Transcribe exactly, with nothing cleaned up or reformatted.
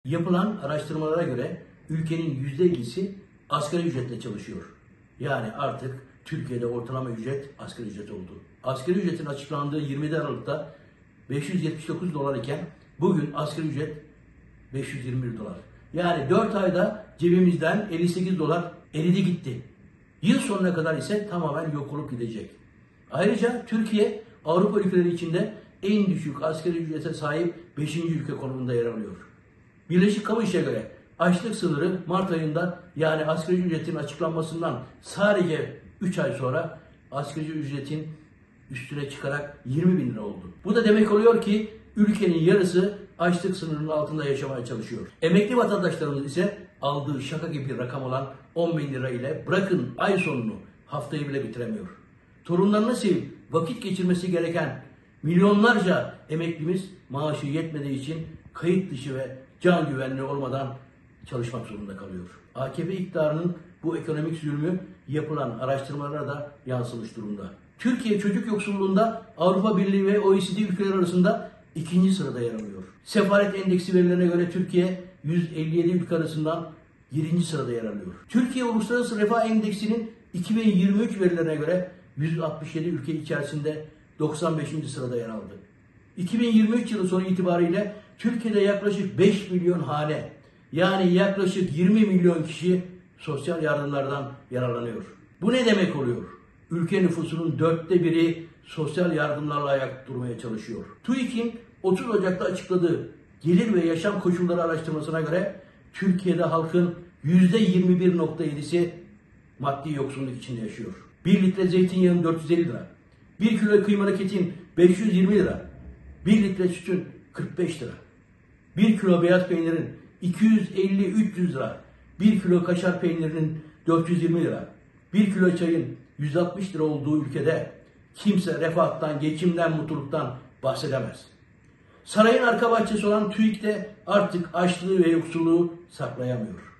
Yapılan araştırmalara göre ülkenin yüzde ellisi asgari ücretle çalışıyor. Yani artık Türkiye'de ortalama ücret asgari ücret oldu. Asgari ücretin açıklandığı yirmi yedi Aralık'ta beş yüz yetmiş dokuz dolar iken bugün asgari ücret beş yüz yirmi bir dolar. Yani dört ayda cebimizden elli sekiz dolar eridi gitti. Yıl sonuna kadar ise tamamen yok olup gidecek. Ayrıca Türkiye Avrupa ülkeleri içinde en düşük asgari ücrete sahip beşinci ülke konumunda yer alıyor. Birleşik Kamu İş'e göre açlık sınırı Mart ayında, yani asgari ücretin açıklanmasından sadece üç ay sonra asgari ücretin üstüne çıkarak yirmi bin lira oldu. Bu da demek oluyor ki ülkenin yarısı açlık sınırının altında yaşamaya çalışıyor. Emekli vatandaşlarımız ise aldığı şaka gibi bir rakam olan on bin lira ile bırakın ay sonunu, haftayı bile bitiremiyor. Torunlarını sevip vakit geçirmesi gereken milyonlarca emeklimiz maaşı yetmediği için kayıt dışı ve can güvenliği olmadan çalışmak zorunda kalıyor. A K P iktidarının bu ekonomik zulmü yapılan araştırmalara da yansımış durumda. Türkiye çocuk yoksulluğunda Avrupa Birliği ve O E C D ülkeler arasında ikinci sırada yer alıyor. Sefalet endeksi verilerine göre Türkiye yüz elli yedi ülke arasından yedinci sırada yer alıyor. Türkiye Uluslararası Refah Endeksinin iki bin yirmi üç verilerine göre yüz altmış yedi ülke içerisinde doksan beşinci sırada yer aldı. iki bin yirmi üç yılı sonu itibariyle Türkiye'de yaklaşık beş milyon hane, yani yaklaşık yirmi milyon kişi sosyal yardımlardan yararlanıyor. Bu ne demek oluyor? Ülke nüfusunun dörtte biri sosyal yardımlarla ayakta durmaya çalışıyor. TÜİK'in otuz Ocak'ta açıkladığı gelir ve yaşam koşulları araştırmasına göre Türkiye'de halkın yüzde yirmi bir nokta yedisi maddi yoksulluk içinde yaşıyor. bir litre zeytinyağının dört yüz elli lira, bir kilo kıymalık etin beş yüz yirmi lira, bir litre sütün kırk beş lira, bir kilo beyaz peynirin iki yüz elli üç yüz lira, bir kilo kaşar peynirinin dört yüz yirmi lira, bir kilo çayın yüz altmış lira olduğu ülkede kimse refahtan, geçimden, mutluluktan bahsedemez. Sarayın arka bahçesi olan TÜİK de artık açlığı ve yoksulluğu saklayamıyor.